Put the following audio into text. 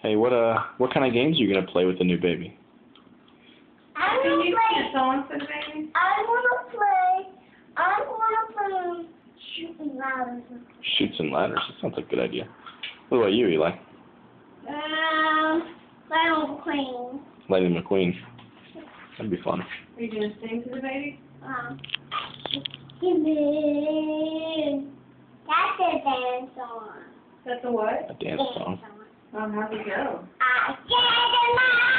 Hey, what kind of games are you gonna play with the new baby? I want to play. Songs for the baby? I want to play shooting ladders. Shoots and ladders. That sounds like a good idea. What about you, Eli? Lightning McQueen. Lightning McQueen. That'd be fun. Are you gonna sing to the baby? That's a dance song. That's a what? A dance song. How'd it go?